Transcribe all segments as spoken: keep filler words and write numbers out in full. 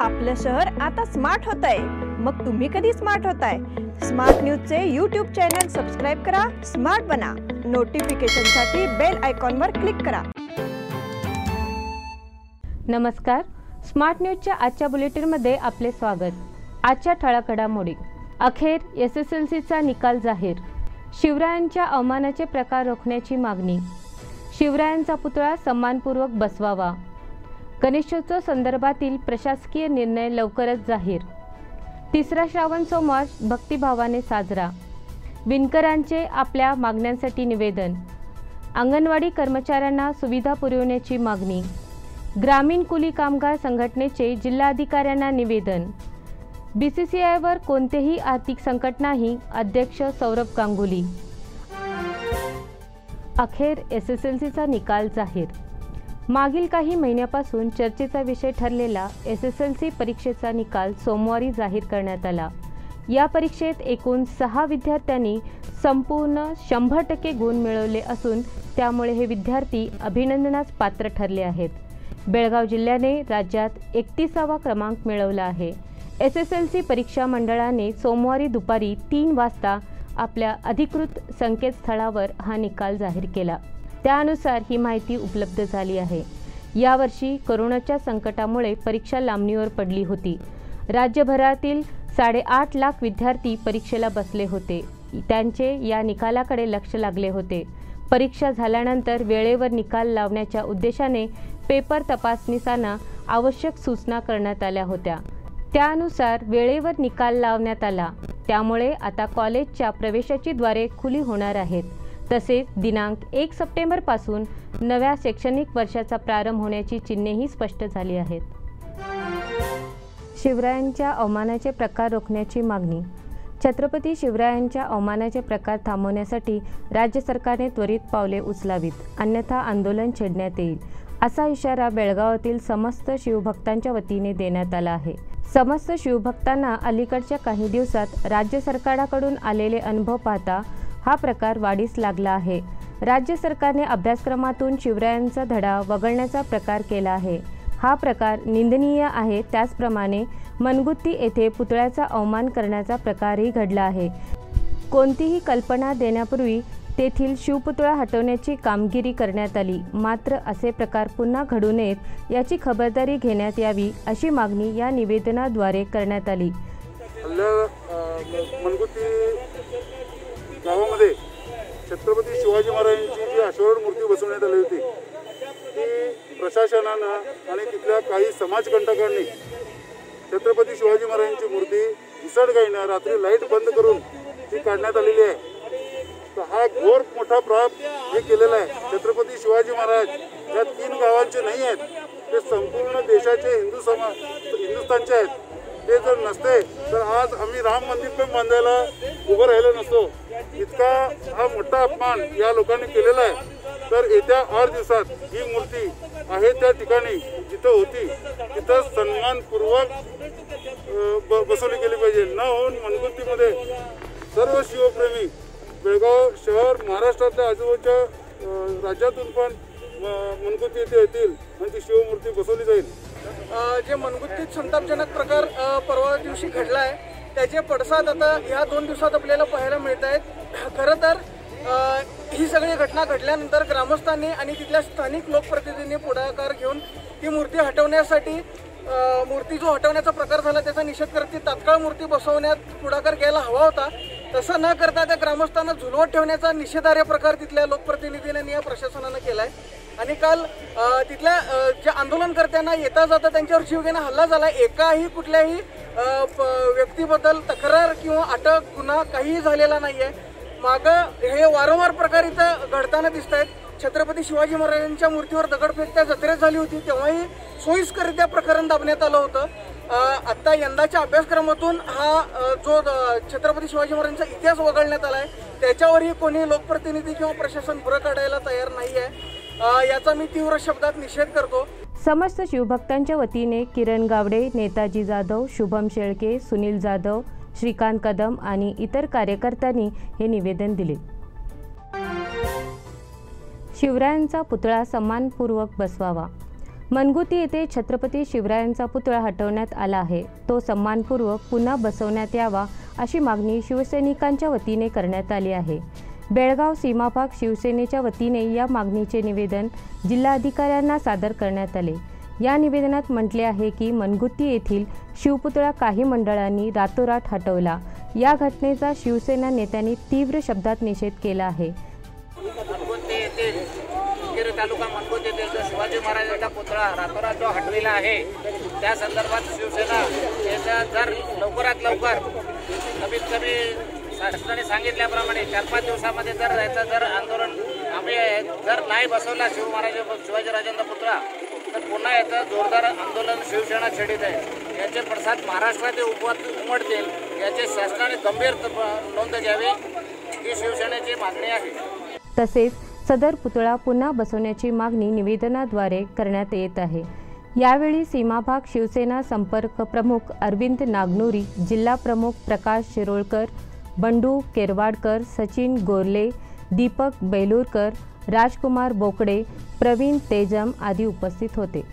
आपलं शहर आता स्मार्ट होतंय, मग तुम्ही कधी स्मार्ट होताय? स्मार्ट न्यूजचे यूट्यूब चॅनल सबस्क्राइब करा, स्मार्ट बना। नोटिफिकेशनसाठी बेल आयकॉनवर क्लिक करा। नमस्कार, स्मार्ट न्यूजच्या आजच्या बुलेटिनमध्ये आपले स्वागत। आजच्या ठळक घडामोडी। अखेर एस एस एल सीचा निकाल जाहीर। शिवरायांच्या अवमानाचे प्रकार रोखण्याची मागणी। शिवरायांचा पुतळा सन्मानपूर्वक बसवावा। गणेशोत्सव संदर्भातील प्रशासकीय निर्णय लवकरच जाहीर। तिसरा श्रावण सोमवार भक्तिभावाने साजरा। विणकरांचे आपल्या मागण्यांसाठी निवेदन। अंगणवाडी कर्मचाऱ्यांना सुविधा पुरवण्याची मागणी। ग्रामीण कुली कामगार संघटनेचे जिल्हाधिकाऱ्यांना निवेदन। बी सी सी आयवर कोणतेही आर्थिक संकट नाही, अध्यक्ष सौरभ गांगुली। अखेर एस एस एल सीचा निकाल जाहीर। मागील काही महिन्यापासून चर्चेचा विषय ठरलेला एस एस एल सी परीक्षेचा निकाल सोमवारी जाहीर करण्यात आला। या परीक्षेत एकूण सहा विद्यार्थ्यांनी संपूर्ण शंभर टक्के गुण मिळवले असून त्यामुळे हे विद्यार्थी अभिनंदनास पात्र ठरले आहेत। बेळगाव जिल्ह्याने राज्यात एकतीसावा क्रमांक मिळवला आहे। एस एस एल सी परीक्षा मंडळाने सोमवारी दुपारी तीन वाजता आपल्या अधिकृत संकेतस्थळावर हा निकाल जाहीर केला। त्यानुसार ही माहिती उपलब्ध झाली आहे। यावर्षी कोरोनाच्या संकटामुळे परीक्षा लांबणीवर पडली होती। राज्यभरातील साडेआठ लाख विद्यार्थी परीक्षेला बसले होते। त्यांचे या निकालाकडे लक्ष लागले होते। परीक्षा झाल्यानंतर वेळेवर निकाल लावण्याच्या उद्देशाने पेपर तपासणीसाना आवश्यक सूचना करण्यात आल्या होत्या। त्यानुसार वेळेवर निकाल लावण्यात आला। त्यामुळे आता कॉलेजच्या प्रवेशाची द्वारे खुली होणार आहेत। तसेच दिनांक एक सप्टेंबर पासून नव्या शैक्षणिक वर्षाचा प्रारंभ होण्याची चिन्हेही स्पष्ट झाली आहेत। शिवरायांच्या अवमानाचे प्रकार रोखण्याची मागणी। छत्रपती शिवरायांच्या अवमानाचे प्रकार थांबवण्यासाठी राज्य सरकारने त्वरित पावले उचलावीत, अन्यथा आंदोलन छेडण्यात येईल, असा इशारा बेळगावातील समस्त शिवभक्तांच्या वतीने देण्यात आला आहे। समस्त शिवभक्तांना अलीकडच्या काही दिवसात राज्य सरकारकडून आलेले अनुभव पाहता हा प्रकार वाढीस लागला आहे। राज्य सरकारने अभ्यासक्रमातून शिवरायांचा धडा वगळण्याचा प्रकार केला आहे। हा प्रकार निंदनीय आहे। त्याचप्रमाणे मनगुत्ती येथे पुतळ्याचा अवमान करण्याचा प्रकारही घडला आहे। कोणतीही कल्पना देण्यापूर्वी तेथील शिवपुतळा हटवण्याची कामगिरी करण्यात आली, मात्र असे प्रकार पुन्हा घडू नयेत याची खबरदारी घेण्यात यावी, अशी मागणी या निवेदनाद्वारे करण्यात आली। गावामध्ये छत्रपती शिवाजी महाराजांची जी अश्वारूढ मूर्ती बसवण्यात आली होती ती प्रशासनानं आणि तिथल्या काही समाजकंटकांनी छत्रपती शिवाजी महाराजांची मूर्ती घिसडगाईनं रात्री लाईट बंद करून ती काढण्यात आलेली आहे। तर हा घोर मोठा प्राप हे केलेला आहे। छत्रपती शिवाजी महाराज या तीन गावांचे नाही आहेत, ते संपूर्ण देशाचे हिंदू समाज हिंदुस्थानचे आहेत। ते जर नसते तर आज आम्ही राम मंदिर पण बांधायला उभं राहिलो नसतो। इतका हा मोठा अपमान या लोकांनी केलेला आहे। तर येत्या आठ दिवसात ही मूर्ती आहे त्या ठिकाणी जिथं होती तिथं सन्मानपूर्वक बसवली गेली पाहिजे, न होऊन मनगुत्तीमध्ये सर्व शिवप्रेमी बेळगाव शहर महाराष्ट्रातल्या आजूबाजूच्या राज्यातून पण मनगुत्ती येथे येतील आणि ती शिवमूर्ती बसवली जाईल। जे मनगुत्तीत संतापजनक प्रकार परवा दिवशी घडला आहे त्याचे पडसाद आता ह्या दोन दिवसात आपल्याला पाहायला मिळत आहेत। खरं तर ही सगळी घटना घडल्यानंतर ग्रामस्थांनी आणि तिथल्या स्थानिक लोकप्रतिनिधींनी पुढाकार घेऊन ती मूर्ती हटवण्यासाठी मूर्ती जो हटवण्याचा प्रकार झाला त्याचा निषेध करत ती तात्काळ मूर्ती बसवण्यात पुढाकार घ्यायला हवा होता। तसं न करता त्या ग्रामस्थांना झुलवत ठेवण्याचा निषेधार्ह प्रकार तिथल्या लोकप्रतिनिधींनी या प्रशासनानं केलाय। आणि काल तिथल्या ज्या आंदोलनकर्त्यांना येता जाता त्यांच्यावर जीवघेणा हल्ला झाला। एकाही कुठल्याही व्यक्तीबद्दल तक्रार किंवा अटक गुन्हा काहीही झालेला नाहीये। मागं हे वारंवार प्रकार इथं घडताना दिसत आहेत। छत्रपती शिवाजी महाराजांच्या मूर्तीवर दगडफेक त्या जत्रेत झाली होती तेव्हाही सोयीस्करित्या प्रकरण दाबण्यात आलं होतं। आता यंदाच्या अभ्यासक्रमातून हा जो छत्रपती शिवाजी महाराजांचा इतिहास वगळण्यात आलाय त्याच्यावरही कोणी लोकप्रतिनिधी किंवा प्रशासन भर काढायला तयार नाही आहे। याचा मी तीव्र शब्दात निषेध करतो। समस्त शिवभक्तांच्या वतीने किरण गावडे, नेताजी जाधव, शुभम शेळके, सुनील जाधव, श्रीकांत कदम आणि इतर कार्यकर्त्यांनी हे निवेदन दिले। शिवरायांचा पुतळा सन्मानपूर्वक बसवावा। मनगुती येथे छत्रपती शिवरायांचा पुतळा हटवण्यात आला आहे, तो सन्मानपूर्वक पुन्हा बसवण्यात यावा अशी मागणी शिवसैनिकांच्या वतीने करण्यात आली आहे। बेळगाव सीमाभाग शिवसेनेच्या वतीने या मागणीचे निवेदन जिल्हाधिकाऱ्यांना सादर करण्यात आले। या निवेदनात म्हटले आहे की मनगुती येथील शिवपुतळा काही मंडळांनी रातोरात हटवला। या घटनेचा शिवसेना नेत्यांनी तीव्र शब्दात निषेध केला आहे। मनगुती येथील उदगीर तालुका मनगुती येथील जो शिवाजी महाराजांचा पुतळा रातोरात जो हटविला आहे, त्या संदर्भात शिवसेना याचा जर लवकरात लवकर कमीत कमी शासनाने सांगितल्याप्रमाणे चार पाच दिवसामध्ये जर याचं जर आंदोलन आम्ही जर नाही बसवला शिव महाराज शिवाजीराजांचा पुतळा, तर पुन्हा याचं जोरदार आंदोलन शिवसेना छेडीत आहे। याचे पडसाद महाराष्ट्रातील उपवास उमटतील, याचे शासनाने गंभीर नोंद घ्यावी ही शिवसेनेची मागणी आहे। तसेच सदर पुतळा पुन्हा बसवण्याची मागणी निवेदनाद्वारे करण्यात येत आहे। यावेळी सीमाभाग शिवसेना संपर्क प्रमुख अरविंद नागनोरी, जिल्हा प्रमुख प्रकाश शिरोळकर, बंडू केरवाडकर, सचिन गोरले, दीपक बेलूरकर, राजकुमार बोकडे, प्रवीण तेजम आदी उपस्थित होते।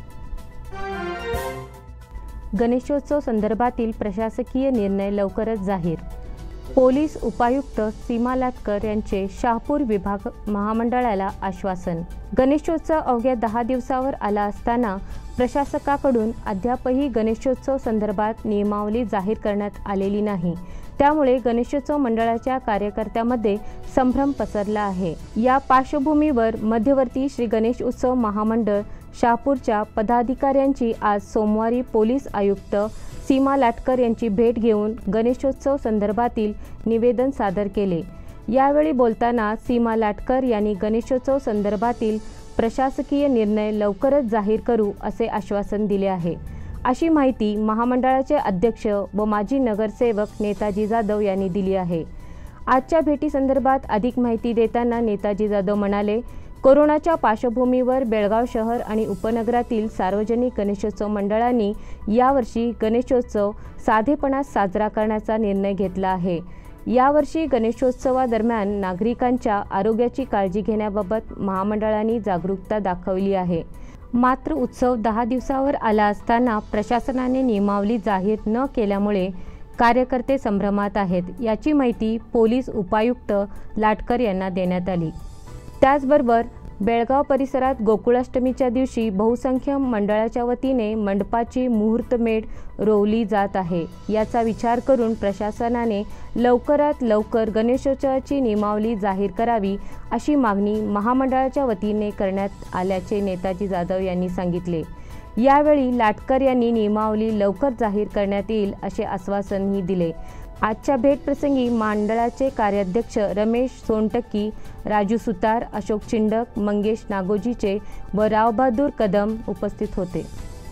गणेशोत्सव संदर्भातील प्रशासकीय निर्णय लवकरच जाहीर। पोलीस उपायुक्त सीमा लाटकर यांचे शहापूर विभाग महामंडळाला आश्वासन। गणेशोत्सव अवघ्या दहा दिवसावर आला असताना प्रशासकाकडून अद्यापही गणेशोत्सव संदर्भात नियमावली जाहीर करण्यात आलेली नाही, त्यामुळे गणेशोत्सव मंडळाच्या कार्यकर्त्यांमध्ये संभ्रम पसरला आहे। या पार्श्वभूमीवर मध्यवर्ती श्री गणेश उत्सव महामंडळ शहापूरच्या पदाधिकाऱ्यांची आज सोमवारी पोलीस आयुक्त सीमा लाटकर यांची भेट घेऊन गणेशोत्सव संदर्भातील निवेदन सादर केले। यावेळी बोलताना सीमा लाटकर यांनी गणेशोत्सव संदर्भातील प्रशासकीय निर्णय लवकरच जाहीर करू असे आश्वासन दिले आहे, अशी माहिती महामंडळाचे अध्यक्ष व माजी नगरसेवक नेताजी जाधव यांनी दिली आहे। आजच्या भेटीसंदर्भात अधिक माहिती देताना नेताजी जाधव म्हणाले, कोरोनाच्या पार्श्वभूमीवर बेळगाव शहर आणि उपनगरातील सार्वजनिक गणेशोत्सव मंडळांनी यावर्षी गणेशोत्सव साधेपणात साजरा करण्याचा निर्णय घेतला आहे। यावर्षी गणेशोत्सवादरम्यान नागरिकांच्या आरोग्याची काळजी घेण्याबाबत महामंडळांनी जागरूकता दाखवली आहे। मात्र उत्सव दहा दिवसावर आला असताना प्रशासनाने नियमावली जाहीर न केल्यामुळे कार्यकर्ते संभ्रमात आहेत, याची माहिती पोलीस उपायुक्त लाटकर यांना देण्यात आली। त्याचबरोबर बेळगाव परिसरात गोकुळाष्टमीच्या दिवशी बहुसंख्य मंडळाच्या वतीने मंडपाची मुहूर्तमेढ रोवली जात आहे। याचा विचार करून प्रशासनाने लवकरात लवकर गणेशोत्सवाची नियमावली जाहीर करावी अशी मागणी महामंडळाच्या वतीने करण्यात आल्याचे नेताजी जाधव यांनी सांगितले। यावेळी लाटकर यांनी नियमावली लवकर जाहीर करण्यात येईल असे आश्वासनही दिले। आजच्या भेटप्रसंगी मंडळाचे कार्याध्यक्ष रमेश सोनटक्की, राजू सुतार, अशोक चिंडक, मंगेश नागोजीचे व रावबहादूर कदम उपस्थित होते।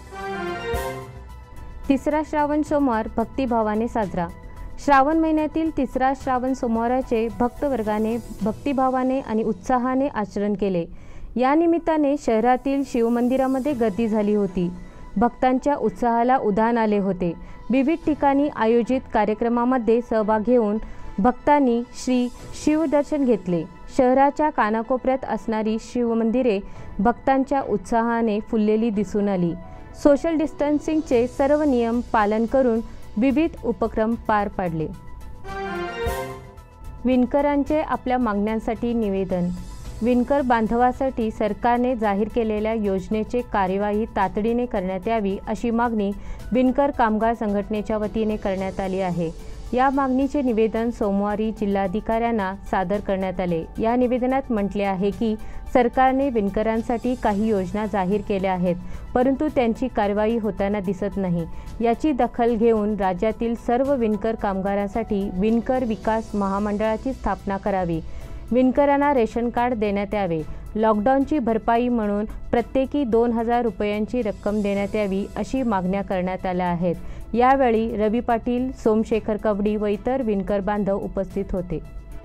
तिसरा श्रावण सोमवार भक्तिभावाने साजरा। श्रावण महिन्यातील तिसरा श्रावण सोमवाराचे भक्तवर्गाने भक्तिभावाने आणि उत्साहाने आचरण केले। या निमित्ताने शहरातील शिवमंदिरामध्ये गर्दी झाली होती। भक्तांच्या उत्साहाला उधाण आले होते। विविध ठिकाणी आयोजित कार्यक्रमामध्ये सहभाग घेऊन भक्तांनी श्री शिवदर्शन घेतले। शहराच्या कानाकोपऱ्यात असणारी शिवमंदिरे भक्तांच्या उत्साहाने फुललेली दिसून आली। सोशल डिस्टन्सिंगचे सर्व नियम पालन करून विविध उपक्रम पार पाडले। विणकरांचे आपल्या मागण्यांसाठी निवेदन। विणकर बांधवासाठी सरकारने जाहीर केलेल्या योजनेची कार्यवाही तातडीने करण्यात यावी अशी मागणी विणकर कामगार संघटनेच्या वतीने करण्यात आली आहे। या मागणीचे निवेदन सोमवारी जिल्हाधिकाऱ्यांना सादर करण्यात आले। या निवेदनात म्हटले आहे की सरकारने विणकरांसाठी काही योजना जाहीर केल्या आहेत, परंतु त्यांची कार्यवाही होताना दिसत नाही। याची दखल घेऊन राज्यातील सर्व विणकर कामगारांसाठी विणकर विकास महामंडळाची स्थापना करावी। विणकरांना रेशन कार्ड देण्यात यावे। लॉकडाऊनची भरपाई म्हणून प्रत्येकी दोन हजार रुपयांची रक्कम देण्यात यावी अशी मागण्या करण्यात आल्या आहेत। यावेळी रवी पाटील, सोमशेखर कवडी व इतर विणकर बांधव उपस्थित होते।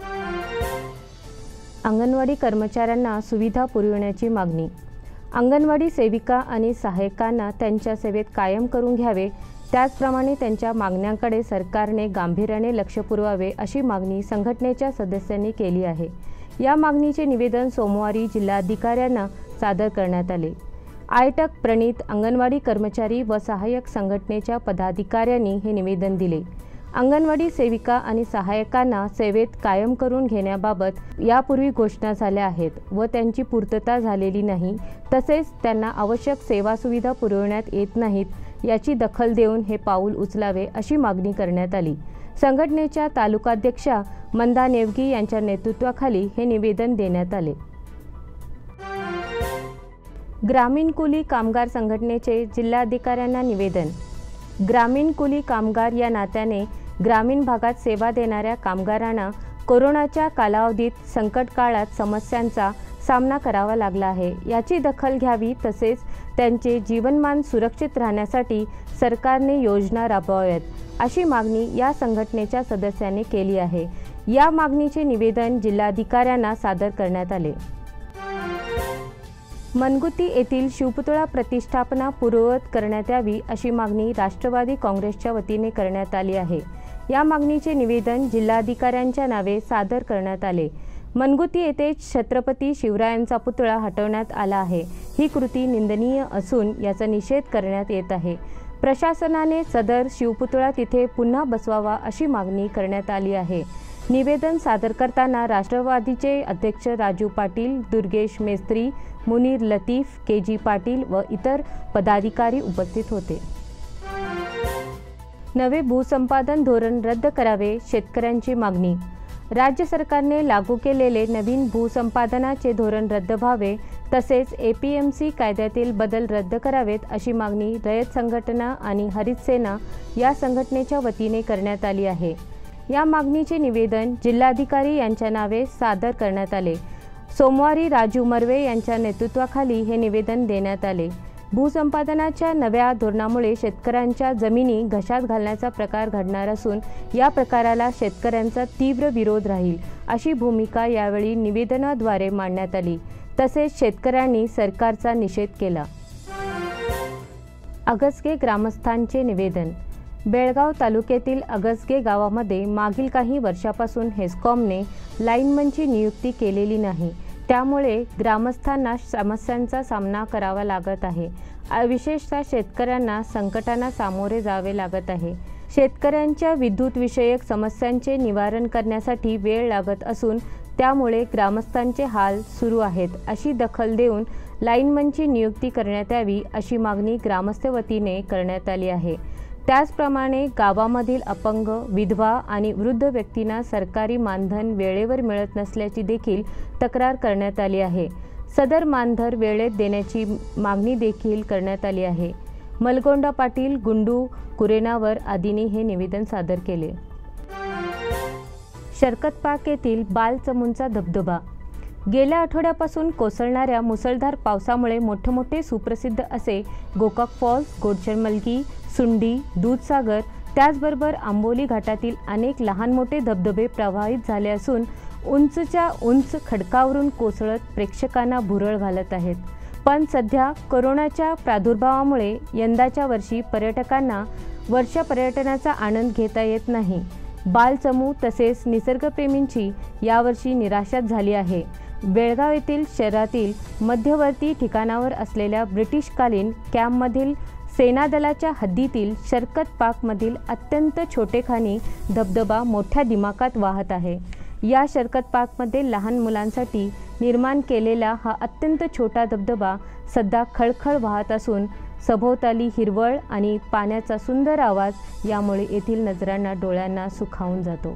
अंगणवाडी कर्मचाऱ्यांना सुविधा पुरविण्याची मागणी। अंगणवाडी सेविका आणि सहाय्यकांना त्यांच्या सेवेत कायम करून घ्यावे, त्याचप्रमाणे त्यांच्या मागण्यांकडे सरकारने गांभीर्याने लक्ष पुरवावे अशी मागणी संघटनेच्या सदस्यांनी केली आहे। या मागणीचे निवेदन सोमवारी जिल्हाधिकाऱ्यांना सादर करण्यात आले। आयटक प्रणित अंगणवाडी कर्मचारी व सहाय्यक संघटनेच्या पदाधिकाऱ्यांनी हे निवेदन दिले। अंगणवाडी सेविका आणि सहाय्यकांना सेवेत कायम करून घेण्याबाबत यापूर्वी घोषणा झाल्या आहेत व त्यांची पूर्तता झालेली नाही, तसेच त्यांना आवश्यक सेवा सुविधा पुरवण्यात येत नाहीत याची दखल देऊन हे पाऊल उचलावे अशी मागणी करण्यात आली। संघटनेच्या तालुकाध्यक्षा मंदा नेवगी यांच्या नेतृत्वाखाली हे निवेदन देण्यात आले। ग्रामीण कुली कामगार संघटनेचे जिल्हाधिकाऱ्यांना निवेदन। ग्रामीण कुली कामगार या नात्याने ग्रामीण भागात सेवा देणाऱ्या कामगारांना कोरोनाच्या कालावधीत संकट काळात समस्यांचा सामना करावा लागला आहे। याची दखल घ्यावी, तसेच त्यांचे जीवनमान सुरक्षित राहण्यासाठी सरकारने योजना राबवाव्यात अशी मागणी या संघटनेच्या सदस्यांनी केली आहे। या मागणीचे निवेदन जिल्हाधिकाऱ्यांना सादर करण्यात आले। मनगुती येथील शिवपुतळा प्रतिष्ठापना पूर्ववत करण्यात यावी अशी मागणी राष्ट्रवादी काँग्रेसच्या वतीने करण्यात आली आहे। या मागणीचे निवेदन जिल्हाधिकाऱ्यांच्या नावे सादर करण्यात आले। मनगुती येथे छत्रपती शिवरायांचा पुतळा हटवण्यात आला आहे। ही कृती निंदनीय असून याचा निषेध करण्यात येत आहे। प्रशासनाने सदर शिवपुतळा तिथे पुन्हा बसवावा अशी मागणी करण्यात आली आहे। निवेदन सादर करताना राष्ट्रवादीचे अध्यक्ष राजू पाटील, दुर्गेश मेस्त्री, मुनीर लतीफ, के जी पाटील व इतर पदाधिकारी उपस्थित होते। नवे भूसंपादन धोरण रद्द करावे, शेतकऱ्यांची मागणी। राज्य सरकारने लागू केलेले नवीन भूसंपादनाचे धोरण रद्द व्हावे, तसेच ए पी एम सी कायद्यातील बदल रद्द करावेत अशी मागणी रयत संघटना आणि हरित सेना या संघटनेच्या वतीने करण्यात आली आहे। या मागणीचे निवेदन जिल्हाधिकारी यांच्या नावे सादर करण्यात आले। सोमवारी राजू मर्वे यांच्या नेतृत्वाखाली हे निवेदन देण्यात आले। भूसंपादनाच्या नव्या धोरणामुळे शेतकऱ्यांच्या जमिनी घशात घालण्याचा प्रकार घडणार असून या प्रकाराला शेतकऱ्यांचा तीव्र विरोध राहील अशी भूमिका यावेळी निवेदनाद्वारे मांडण्यात आली। तसेच शेतकऱ्यांनी सरकारचा निषेध केला। अगसगे ग्रामस्थांचे निवेदन। बेळगाव तालुक्यातील अगसगे गावामध्ये मागील काही वर्षापासून हेस्कॉमने लाईनमनची नियुक्ती केलेली नाही, त्यामुळे ग्रामस्थांना समस्यांचा सामना करावा लागत आहे। विशेषतः शेतकऱ्यांना संकटांना सामोरे जावे लागत आहे। शेतकऱ्यांच्या विद्युत विषयक समस्यांचे निवारण करण्यासाठी वेळ लागत असून त्यामुळे ग्रामस्थांचे हाल सुरू आहेत। अशी दखल देऊन लाईनमनची नियुक्ती करण्यात यावी अशी मागणी ग्रामस्थ वतीने करण्यात आली आहे। त्याचप्रमाणे गावामधील अपंग, विधवा आणि वृद्ध व्यक्तींना सरकारी मानधन वेळेवर मिळत नसल्याची देखील तक्रार करण्यात आली आहे। सदर मानधन वेळेत देण्याची मागणी देखील करण्यात आली आहे। मलगोंडा पाटील, गुंडू कुरेनावर आदींनी हे निवेदन सादर केले। शरकतपाक येथील बालचमूंचा धबधबा। गेल्या आठवड्यापासून कोसळणाऱ्या मुसळधार पावसामुळे मोठमोठे सुप्रसिद्ध असे गोकाक फॉल्स, गोडचरमलगी, सुंडी, दूधसागर, त्याचबरोबर आंबोली घाटातील अनेक लहान मोठे धबधबे प्रवाहित झाले असून उंचच्या उंच खडकावरून कोसळत प्रेक्षकांना भुरळ घालत आहेत। पण सध्या कोरोनाच्या प्रादुर्भावामुळे यंदाच्या वर्षी पर्यटकांना वर्ष पर्यटनाचा आनंद घेता येत नाही। बालचमू तसेच निसर्गप्रेमींची यावर्षी निराशाच झाली आहे। बेळगाव येथील शहरातील मध्यवर्ती ठिकाणावर असलेल्या ब्रिटिशकालीन कॅम्पमधील सेनादलाच्या हद्दीतील शरकत पाकमधील अत्यंत छोटेखानी धबधबा मोठ्या दिमाखात वाहत आहे। या शरकत पाकमध्ये लहान मुलांसाठी निर्माण केलेला हा अत्यंत छोटा धबधबा सध्या खळखळ वाहत असून सभोवताली हिरवळ आणि पाण्याचा सुंदर आवाज यामुळे येथील नजरांना डोळ्यांना सुखावून जातो।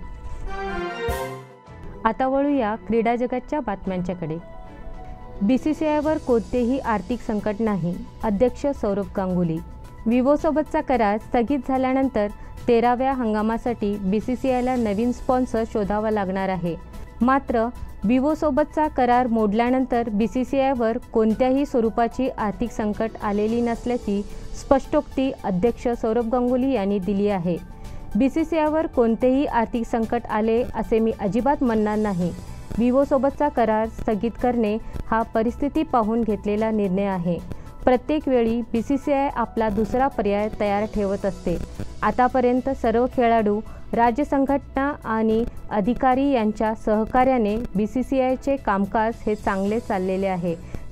आता वळूया क्रीडा जगाच्या बातम्यांच्याकडे। बी सी सी आयवर कोणतेही आर्थिक संकट नाही, अध्यक्ष सौरभ गांगुली। विवोसोबतचा करार स्थगित झाल्यानंतर तेराव्या हंगामासाठी बी सी सी आयला नवीन स्पॉन्सर शोधावा लागणार आहे। मात्र विवोसोबतचा करार मोडल्यानंतर बी सी सी आयवर कोणत्याही स्वरूपाची आर्थिक संकट आलेली नसल्याची स्पष्टोक्ती अध्यक्ष सौरभ गांगुली यांनी दिली आहे। बी सी सी आयवर कोणतेही आर्थिक संकट आले असे मी अजिबात म्हणणार नाही। विवोसोबतचा करार स्थगित करणे हा परिस्थिती पाहून घेतलेला निर्णय आहे। प्रत्येक वेळी बी सी सी आय आपला दुसरा पर्याय तयार ठेवत असते। आतापर्यंत सर्व खेळाडू, राज्य संघटना आणि अधिकारी यांच्या सहकार्याने बी सी सी आयचे कामकाज हे चांगले चाललेले आहे।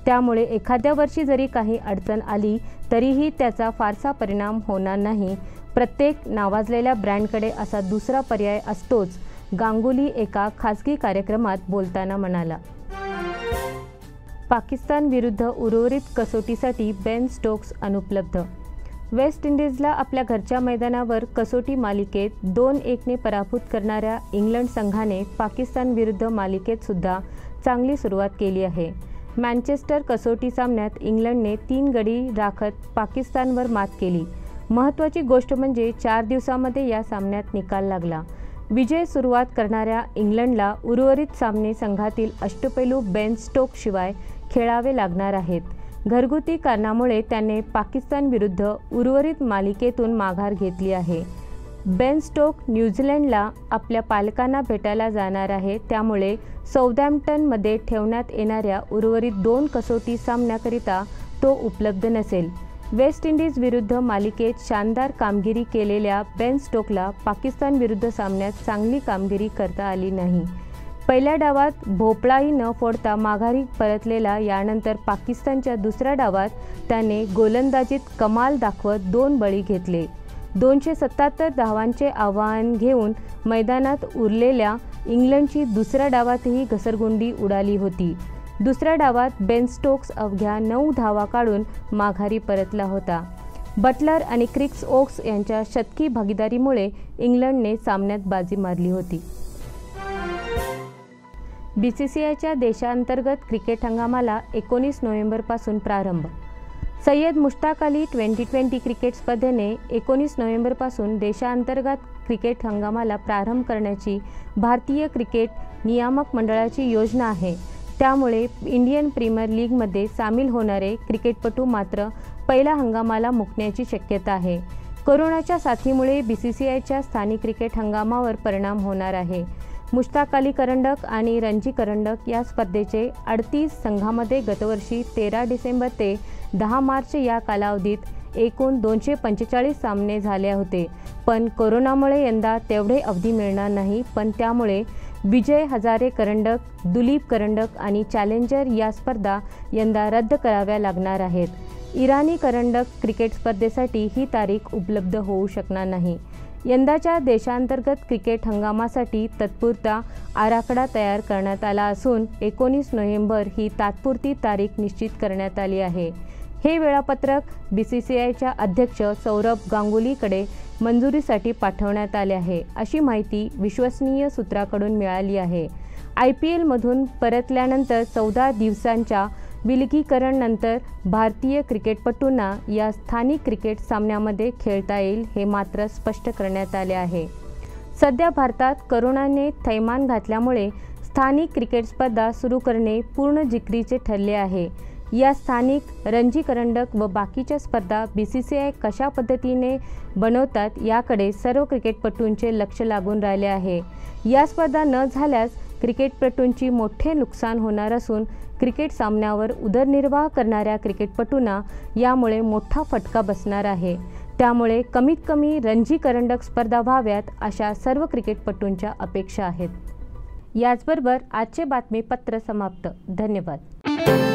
त्यामुळे एखाद्या वर्षी जरी काही अडचण आली तरीही त्याचा फारसा परिणाम होणार नाही. प्रत्येक नावाजलेल्या ब्रँडकडे असा दुसरा पर्याय असतोच, गांगुली एका खासगी कार्यक्रमात बोलताना म्हणाला. पाकिस्तान विरुद्ध उर्वरित कसोटीसाठी बेन स्टोक्स अनुपलब्ध. वेस्ट इंडिजला आपल्या घरच्या मैदानावर कसोटी मालिकेत दोन एकने पराभूत करणाऱ्या इंग्लंड संघाने पाकिस्तान विरुद्ध मालिकेत सुद्धा चांगली सुरुवात केली आहे. मँचेस्टर कसोटी सामन्यात इंग्लंडने तीन गडी राखत पाकिस्तानवर मात केली. महत्त्वाची गोष्ट म्हणजे चार दिवसामध्ये या सामन्यात निकाल लागला. विजय सुरुवात करणाऱ्या इंग्लंडला उर्वरित सामने संघातील अष्टपैलू बेन स्टोक्स शिवाय खेळावे लागणार आहेत. घरगुती कारणामुळे त्याने पाकिस्तान विरुद्ध उर्वरित मालिकेतून माघार घेतली आहे. बेन स्टोक न्यूझीलंडला आपल्या पालकांना भेटायला जाणार आहे, त्यामुळे साऊथहॅम्प्टनमध्ये ठेवण्यात येणाऱ्या उर्वरित दोन कसोटी सामन्याकरिता तो उपलब्ध नसेल. वेस्ट इंडिज विरुद्ध मालिकेत शानदार कामगिरी केलेल्या बेन स्टोकला पाकिस्तान विरुद्ध सामन्यात चांगली कामगिरी करता आली नाही. पहिल्या डावात भोपळाही न फोडता माघारी परतलेला यानंतर पाकिस्तानच्या दुसऱ्या डावात त्याने गोलंदाजीत कमाल दाखवत दोन बळी घेतले. दोनशे सत्याहत्तर धावांचे आव्हान घेऊन मैदानात उरलेल्या इंग्लंडची दुसऱ्या डावातही घसरगुंडी उडाली होती. दुसऱ्या डावात बेन स्टोक्स अवघ्या नऊ धावा काढून माघारी परतला होता. बटलर आणि क्रिस ओक्स यांच्या शतकी भागीदारीमुळे इंग्लंडने सामन्यात बाजी मारली होती. बी सी सी आयच्या देशांतर्गत क्रिकेट हंगामाला एकोणीस नोव्हेंबरपासून प्रारंभ. Syed Mushtaq Ali twenty twenty cricket स्पर्धेने एकोणीस नोव्हेंबरपासून देशांतर्गत क्रिकेट हंगामाला प्रारंभ करण्याची भारतीय क्रिकेट नियामक मंडळाची योजना आहे. त्यामुळे इंडियन प्रीमियर लीगमध्ये सामील होणारे क्रिकेटपटू मात्र पहिल्या हंगामाला मुकण्याची शक्यता आहे. कोरोनाच्या साथीमुळे बी सी सी आयच्या स्थानिक क्रिकेट हंगामावर परिणाम होणार आहे. मुश्ताक अली करंडक आणि रणजी करंडक या स्पर्धेचे अडतीस संघांमध्ये गतवर्षी तेरा डिसेंबर ते दहा मार्च या कालावधीत एकूण दोनशे पंचेचाळीस सामने झाले होते. पण कोरोनामुळे यंदा तेवढे अवधी मिळणार नाही. पण त्यामुळे विजय हजारे करंडक, दुलीप करंडक आणि चॅलेंजर या स्पर्धा यंदा रद्द कराव्या लागणार आहेत. इराणी करंडक क्रिकेट स्पर्धेसाठी ही तारीख उपलब्ध होऊ शकणार नाही. यंदाच्या देशांतर्गत क्रिकेट हंगामासाठी तात्पुरता आराखडा तयार करण्यात आला असून एकोणीस नोव्हेंबर ही तात्पुरती तारीख निश्चित करण्यात आली आहे. हे वेळापत्रक बी सी सी आयच्या अध्यक्ष सौरभ गांगुलीकडे मंजुरीसाठी पाठवण्यात आले आहे, अशी माहिती विश्वसनीय सूत्राकडून मिळाली आहे. आय पी एलमधून परतल्यानंतर चौदा दिवसांच्या विलगीकरणानंतर भारतीय क्रिकेटपटूंना या स्थानिक क्रिकेट सामन्यामध्ये खेळता येईल, हे मात्र स्पष्ट करण्यात आले आहे. सध्या भारतात कोरोनाने थैमान घातल्यामुळे स्थानिक क्रिकेट स्पर्धा सुरू करणे पूर्ण जिकिरीचे ठरले आहे. या स्थानिक रणजी करंडक व बाकीच्या स्पर्धा बी सी सी आय कशा पद्धतीने बनवतात याकडे सर्व क्रिकेटपटूंचे लक्ष लागून राहिले आहे. या स्पर्धा न झाल्यास क्रिकेटपटूंची मोठे नुकसान होणार असून क्रिकेट सामन्यावर उदरनिर्वाह करणाऱ्या क्रिकेटपटूंना यामुळे मोठा फटका बसणार आहे. त्यामुळे कमीत कमी रणजी करंडक स्पर्धा व्हाव्यात अशा सर्व क्रिकेटपटूंच्या अपेक्षा आहेत. याचबरोबर आजचे बातमीपत्र समाप्त. धन्यवाद.